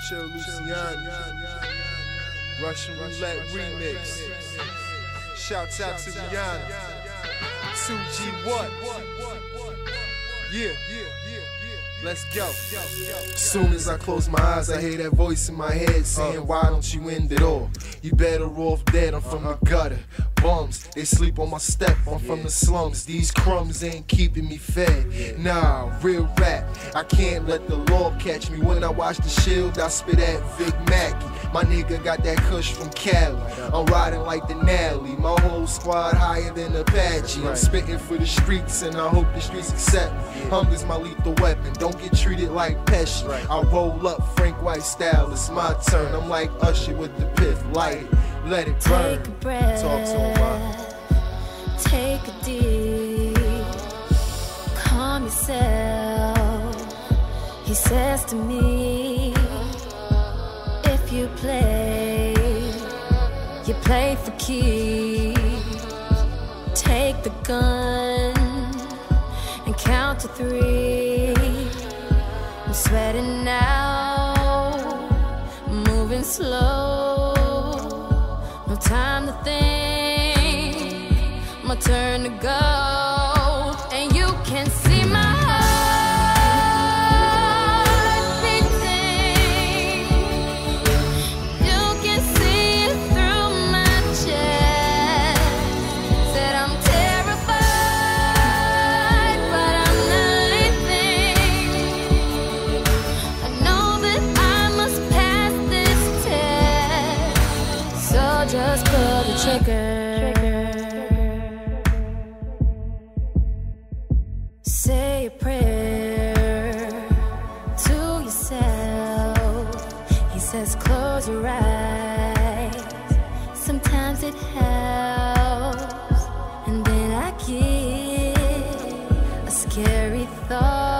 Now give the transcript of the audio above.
Chill Luciani, Russian Roulette remix. Shouts out to Rihanna. 2G what? Yeah. Let's go. Soon as I close my eyes, I hear that voice in my head saying, why don't you end it all? You better off dead, I'm from the gutter. Bums, they sleep on my step, I'm from the slums. These crumbs ain't keeping me fed. Nah, real rap, I can't let the law catch me. When I watch The Shield, I spit at Vic Mackey. My nigga got that kush from Cali. I'm riding like the Nally. My whole squad higher than Apache. I'm spitting for the streets and I hope the streets accept me. Hunger's my lethal weapon, don't get treated like Pesci. I roll up Frank White style, it's my turn. I'm like Usher with the piff, light it, let it burn. Take a breath, talk to him, man. Take a deep, calm yourself. He says to me, if you play for keeps. Take the gun and count to 3. I'm sweating now, moving slow. No time to think, my turn to go. And you can see my heart beating. You can see it through my chest. Said I'm terrified, but I'm not leaving. I know that I must pass this test. So just pull the trigger. Say a prayer to yourself. He says close your eyes. Sometimes it helps. And then I get a scary thought.